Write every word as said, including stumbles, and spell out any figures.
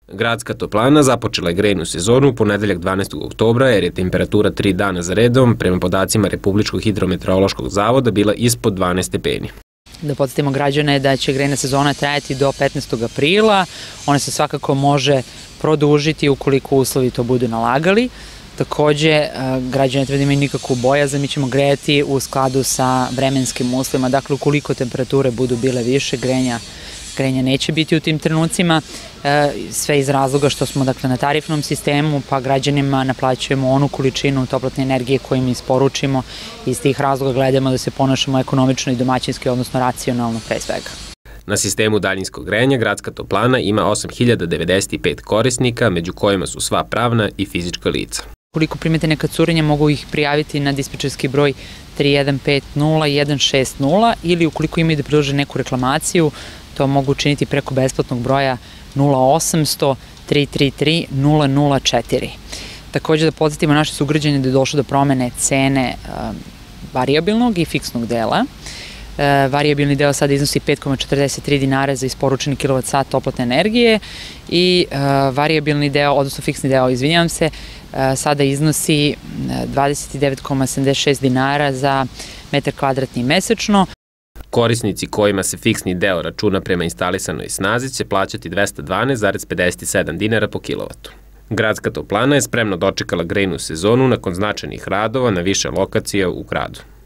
Gradska toplana započela je grejnu sezonu u ponedeljak dvanaestog oktobra jer je temperatura tri dana za redom prema podacima Republičkog hidrometeorološkog zavoda bila ispod dvanaest stepeni. Da podsjetimo građane da će grejna sezona trajati do petnaestog aprila. Ona se svakako može produžiti ukoliko uslovi to budu nalagali. Takođe, građane treba da imaju nikakvu bojazan, mi ćemo grejati u skladu sa vremenskim uslovima. Dakle, ukoliko temperature budu bile više, grejanja grejanja neće biti u tim trenucima, sve iz razloga što smo dakle, na tarifnom sistemu, pa građanima naplaćujemo onu količinu toplotne energije koju mi isporučimo i iz tih razloga gledamo da se ponašamo ekonomično i domaćinski, odnosno racionalno pre svega. Na sistemu daljinskog grejanja Gradska toplana ima osam hiljada devedeset pet korisnika, među kojima su sva pravna i fizička lica. Ukoliko primete neka curenja, mogu ih prijaviti na dispečerski broj tri jedan pet nula jedan šest nula ili ukoliko imaju da prilože neku reklamaciju, to mogu učiniti preko besplatnog broja nula osamsto tri tri tri nula nula četiri. Takođe da podsjetimo naše sugrađane da je došlo do promene cene varijabilnog i fiksnog dela. Varijabilni deo sada iznosi pet zarez četrdeset tri dinara za isporučeni kilovat sat toplotne energije i varijabilni deo, odnosno fiksni deo, izvinjavam se, sada iznosi dvadeset devet zarez sedamdeset šest dinara za metar kvadratni mesečno. Korisnici kojima se fiksni deo računa prema instalisanoj snazi će plaćati dvesta dvanaest zarez pedeset sedam dinara po kilovatu. Gradska toplana je spremno dočekala grejnu sezonu nakon značajnih radova na više lokacija u gradu.